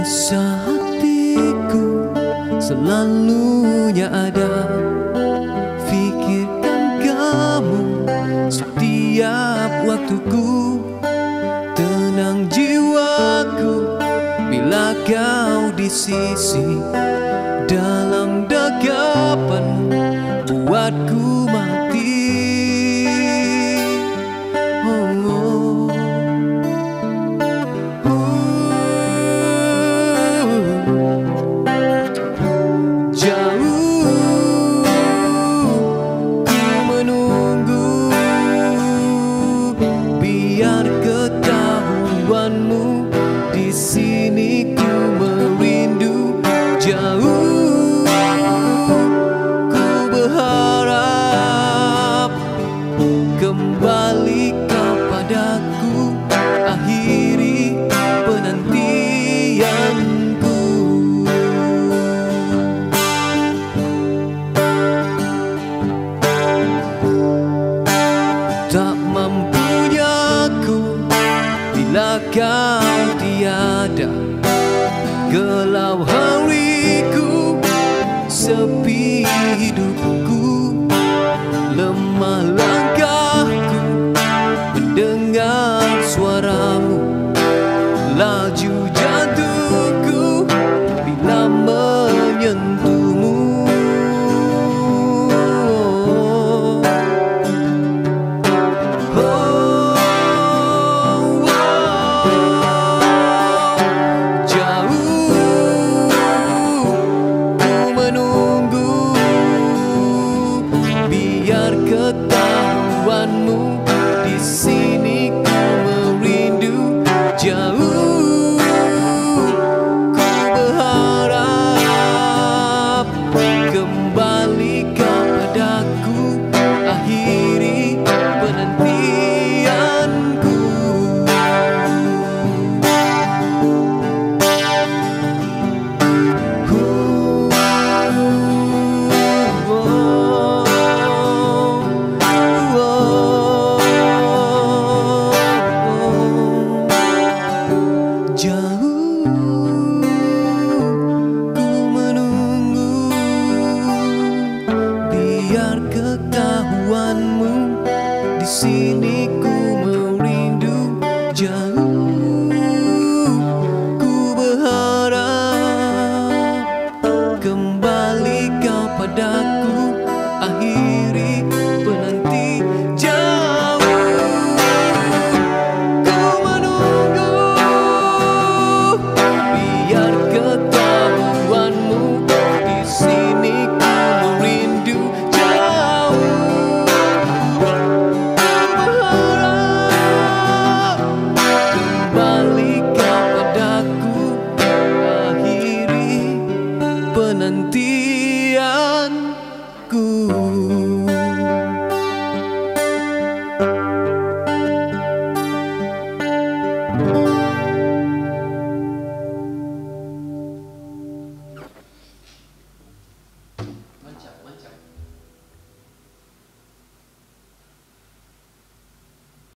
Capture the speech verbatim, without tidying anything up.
Rasa hatiku selalunya ada, pikirkan kamu setiap waktuku. Tenang jiwaku bila kau di sisi, dalam dekapanmu buatku mati. Oh, oh. Di sini ku merindu, jauh ku berharap kembali kau padaku, akhiri penantianku. Tak mampunya ku bila kau tiada, gelap hariku, sepi hidupku, lemah langkahku mendengar suaramu, laju jantungku bila menyentuhmu. Ketahuanmu di sini ku merindu, jauh ku berharap kembali kau padaku, akhiri penantianku. Ketahuanmu di sini ku merindu, jauh ku berharap kembali kau padaku, akhiri penanti jauh ku menunggu. Biar ketahuanmu di sini ku merindu, nanti